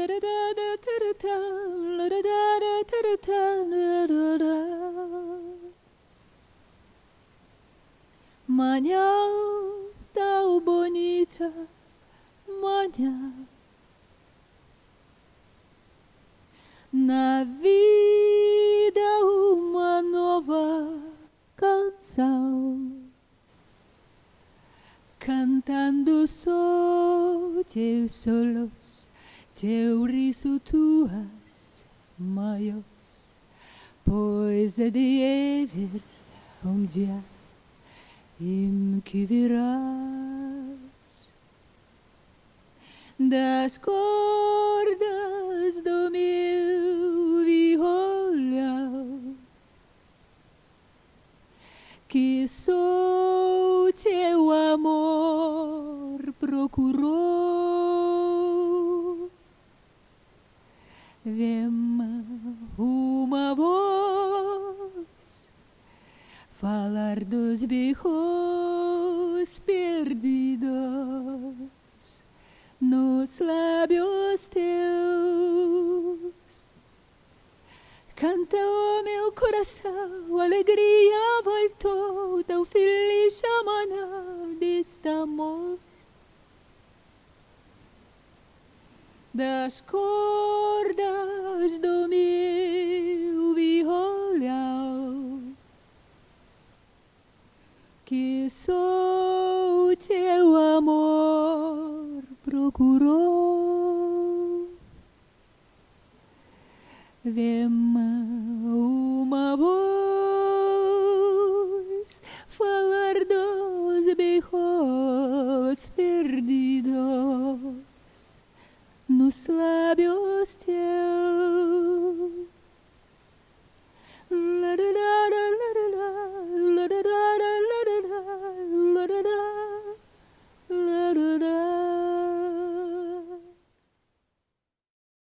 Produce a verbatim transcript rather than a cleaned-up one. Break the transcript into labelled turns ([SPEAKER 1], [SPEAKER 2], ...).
[SPEAKER 1] Manhã tão bonita, manhã. Na vida uma nova canção, cantando só teus solos, teu riso, tuas maiores, pois é de haver um dia em que virás das cordas do meu violão, que só teu amor procurou. Vem uma voz falar dos beijos perdidos nos lábios teus. Canta o meu coração, alegria voltou, tão feliz amanhã deste amor. Das cordas do meu violão, que só teu amor procurou. Vem uma voz falar dos beijos perdidos nos lábios teus.